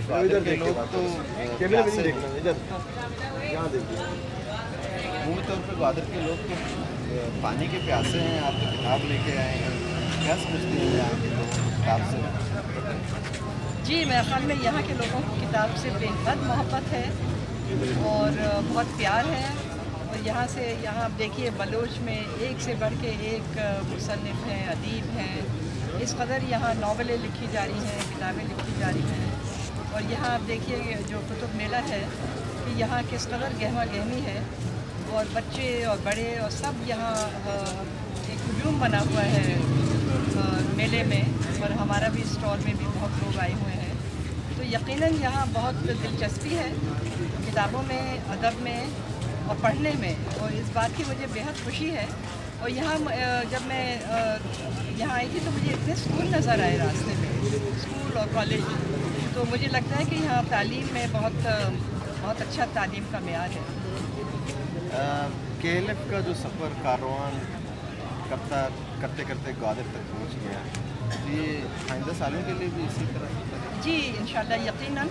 ग्वादर के लोग तो प्यासे मूल तौर पर ग्वादर के लोग तो पानी के प्यासे हैं। आप तो किताब लेके आए हैं, क्या समझते हैं यहाँ के लोग किताब से? जी, मेरे ख्याल में यहाँ के लोगों को किताब से बेहद मोहब्बत है और बहुत प्यार है। और यहाँ आप देखिए बलोच में एक से बढ़ के एक मुसन्निफ़ हैं, अदीब हैं। इस कदर यहाँ नावलें लिखी जा रही हैं, किताबें लिखी जा रही हैं। और यहाँ आप देखिए जो कुतुब मेला है कि यहाँ किस कदर गहमा गहमी है और बच्चे और बड़े और सब यहाँ एक हुजूम बना हुआ है मेले में। और हमारा भी स्टॉल में भी बहुत लोग आए हुए हैं। तो यकीनन यहाँ बहुत दिलचस्पी है किताबों में, अदब में और पढ़ने में। और इस बात की मुझे बेहद खुशी है। और यहाँ जब मैं यहाँ आई थी तो मुझे इतने स्कूल नज़र आए रास्ते में, स्कूल और कॉलेज। तो मुझे लगता है कि यहाँ तालीम में बहुत अच्छा तालीम का मेयार है। KLF का जो सफ़र कारवान करते करते ग्वादर तक पहुँच गया, ये आइंदा सालों के लिए भी इसी तरह होता है? जी इंशाल्लाह यकीनन।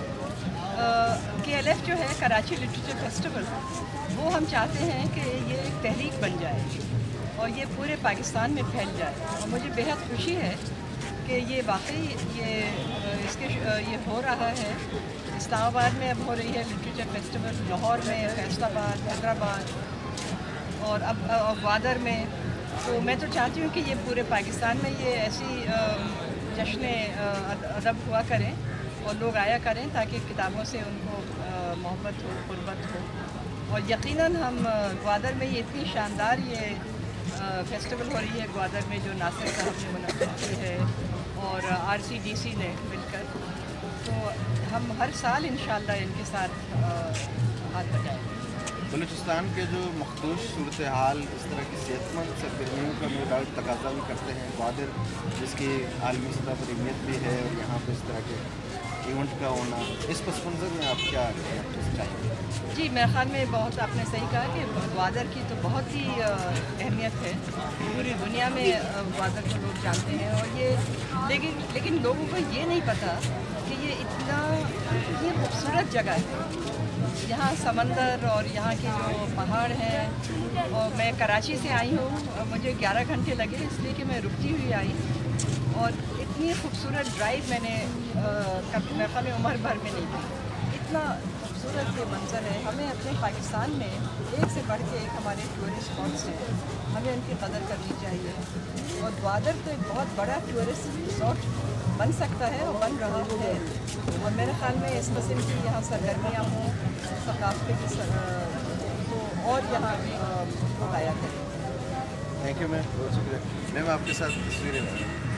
KLF जो है कराची लिटरेचर फेस्टिवल, वो हम चाहते हैं कि ये एक तहरीक बन जाए और ये पूरे पाकिस्तान में फैल जाए। और मुझे बेहद खुशी है कि ये वाकई ये हो रहा है। इस्लामाबाद में अब हो रही है लिटरेचर फेस्टिवल, लाहौर में, फैसलाबाद, हैदराबाद और अब ग्वादर में। तो मैं तो चाहती हूँ कि ये पूरे पाकिस्तान में ये ऐसी जश्न अदब हुआ करें और लोग आया करें ताकि किताबों से उनको मोहब्बत हो, क़ुर्बत हो। और यकीनन हम ग्वादर में ये इतनी शानदार ये फेस्टिवल हो रही है ग्वादर में, जो नासिर साहब ने मुनक़्क़िद की है और RCDC ने मिलकर। तो हम हर साल इंशाअल्लाह इनके साथ हाथ बटाएंगे। बलूचिस्तान के जो मखदूश सूरत हाल इस तरह की सेहतमंद सरगर्मियों का नो डाउट तकाजा भी करते हैं। ग्वादर जिसकी आलमी सतह पर अहमियत भी है और यहाँ पर इस तरह के इवेंट का होना, इस पस मंज़र में आप क्या चाहेंगे? जी मेरे ख्याल में बहुत आपने सही कहा कि ग्वादर की तो बहुत ही अहमियत है। पूरी दुनिया में ग्वादर को लोग जानते हैं। और ये लेकिन लोगों को ये नहीं पता कि ये इतनी खूबसूरत जगह है। यहाँ समंदर और यहाँ के जो पहाड़ हैं। और मैं कराची से आई हूँ, मुझे 11 घंटे लगे इसलिए कि मैं रुकती हुई आई। और इतनी खूबसूरत ड्राइव मैंने मेरे ख्याल में उम्र भर में नहीं की। इतना खूबसूरत ये मंज़र है। हमें अपने पाकिस्तान में एक से बढ़ के एक हमारे टूरिस्ट स्पॉट्स हैं, हमें उनकी कदर करनी चाहिए। और ग्वादर तो एक बहुत बड़ा टूरिस्ट रिसॉर्ट बन सकता है और बन रहा है। और मेरे ख्याल में इस किस्म की यहाँ सरगर्मियाँ हों, सकाफती की तो और यहाँ लोग आया करें। थैंक यू मैम, बहुत शुक्रिया मैम। आपके साथ तस्वीरें